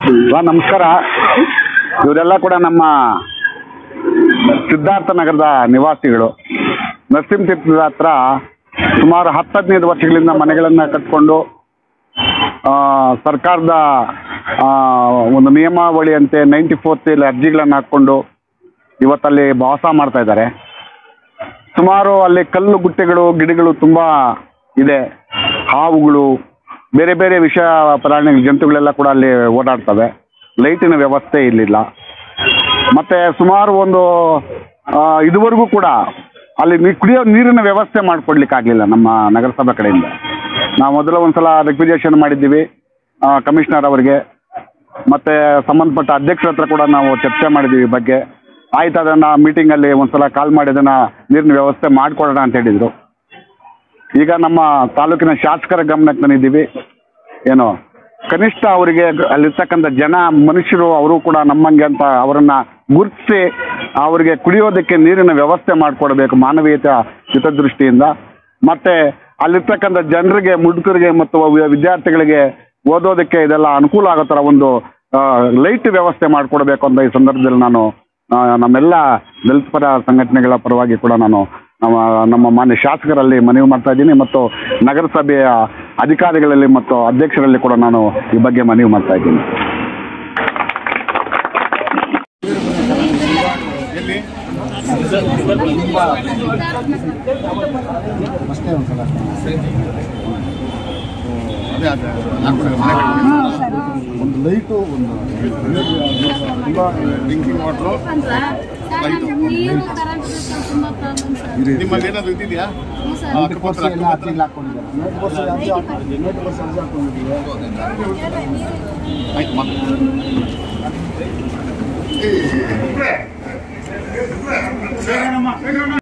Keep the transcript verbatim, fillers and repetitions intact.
ನಮಸ್ಕಾರ. ಇವರೆಲ್ಲ ಕೂಡ ನಮ್ಮ ಸಿದ್ಧಾರ್ಥ ನಗರದ ನಿವಾಸಿಗಳು. ನರಸಿಂಹತೀರ್ಥದ ಹತ್ರ ಸುಮಾರು ಹತ್ತು ಹದಿನೈದು ವರ್ಷಗಳಿಂದ ಮನೆಗಳನ್ನು ಕಟ್ಕೊಂಡು ಸರ್ಕಾರದ ಒಂದು ನಿಯಮಾವಳಿಯಂತೆ ನೈಂಟಿ ಫೋರ್ತ್ ಇಲ್ಲಿ ಅರ್ಜಿಗಳನ್ನು ಹಾಕ್ಕೊಂಡು ಇವತ್ತಲ್ಲಿ ವಾಸ ಮಾಡ್ತಾ ಇದ್ದಾರೆ. ಸುಮಾರು ಅಲ್ಲಿ ಕಲ್ಲು ಗುಟ್ಟೆಗಳು ಗಿಡಗಳು ತುಂಬ ಇದೆ. ಹಾವುಗಳು, ಬೇರೆ ಬೇರೆ ವಿಷ ಪ್ರಾಣಿ ಜಂತುಗಳೆಲ್ಲ ಕೂಡ ಅಲ್ಲಿ ಓಡಾಡ್ತವೆ. ಲೈಟಿನ ವ್ಯವಸ್ಥೆ ಇರಲಿಲ್ಲ. ಮತ್ತು ಸುಮಾರು ಒಂದು ಇದುವರೆಗೂ ಕೂಡ ಅಲ್ಲಿ ನೀ ಕುಡಿಯೋ ನೀರಿನ ವ್ಯವಸ್ಥೆ ಮಾಡಿಕೊಡ್ಲಿಕ್ಕಾಗಲಿಲ್ಲ ನಮ್ಮ ನಗರಸಭೆ ಕಡೆಯಿಂದ. ನಾವು ಮೊದಲು ಒಂದು ಸಲ ರಿಕ್ವಿಜೇಷನ್ ಮಾಡಿದ್ದೀವಿ ಕಮಿಷನರ್ ಅವರಿಗೆ, ಮತ್ತು ಸಂಬಂಧಪಟ್ಟ ಅಧ್ಯಕ್ಷರ ಹತ್ರ ಕೂಡ ನಾವು ಚರ್ಚೆ ಮಾಡಿದ್ದೀವಿ ಈ ಬಗ್ಗೆ. ಆಯ್ತು, ಅದನ್ನು ಮೀಟಿಂಗಲ್ಲಿ ಒಂದು ಸಲ ಕಾಲ್ ಮಾಡಿ ಅದನ್ನು ನೀರಿನ ವ್ಯವಸ್ಥೆ ಮಾಡಿಕೊಡೋಣ ಅಂತ ಹೇಳಿದರು. ಈಗ ನಮ್ಮ ತಾಲೂಕಿನ ಶಾಸಕರ ಗಮನಕ್ಕೆ ತಂದಿದ್ದೀವಿ. ಏನು ಕನಿಷ್ಠ ಅವರಿಗೆ ಅಲ್ಲಿರ್ತಕ್ಕಂಥ ಜನ ಮನುಷ್ಯರು ಅವರು ಕೂಡ ನಮ್ಮಂಗೆ ಅಂತ ಅವರನ್ನು ಗುರುತಿಸಿ ಅವರಿಗೆ ಕುಡಿಯೋದಕ್ಕೆ ನೀರಿನ ವ್ಯವಸ್ಥೆ ಮಾಡಿಕೊಡ್ಬೇಕು ಮಾನವೀಯತೆ ಹಿತದೃಷ್ಟಿಯಿಂದ. ಮತ್ತು ಅಲ್ಲಿರ್ತಕ್ಕಂಥ ಜನರಿಗೆ, ಮುದುಕರಿಗೆ ಮತ್ತು ವಿದ್ಯಾರ್ಥಿಗಳಿಗೆ ಓದೋದಕ್ಕೆ ಇದೆಲ್ಲ ಅನುಕೂಲ ಆಗೋ ಥರ ಒಂದು ಲೈಟ್ ವ್ಯವಸ್ಥೆ ಮಾಡಿಕೊಡ್ಬೇಕು ಅಂತ ಈ ಸಂದರ್ಭದಲ್ಲಿ ನಾನು ನಮ್ಮೆಲ್ಲ ದಲಿತ ಪರ ಸಂಘಟನೆಗಳ ಪರವಾಗಿ ಕೂಡ ನಾನು ನಮ್ಮ ನಮ್ಮ ಮಾನ್ಯ ಶಾಸಕರಲ್ಲಿ ಮನವಿ ಮಾಡ್ತಾ ಇದ್ದೀನಿ ಮತ್ತು ನಗರಸಭೆಯ ಅಧಿಕಾರಿಗಳಲ್ಲಿ ಮತ್ತು ಅಧ್ಯಕ್ಷರಲ್ಲಿ ಕೂಡ ನಾನು ಈ ಬಗ್ಗೆ ಮನವಿ ಮಾಡ್ತಾ ಇದ್ದೀನಿ. ಒಂದು ಲೈಟು, ಒಂದು ತುಂಬ ಡ್ರಿಂಕಿಂಗ್ ವಾಟ್ರು, ನಿಮ್ಮಲ್ಲಿ ಏನಾದರೂ ಇದ್ದಿದೆಯಾ? ಆಯ್ತು.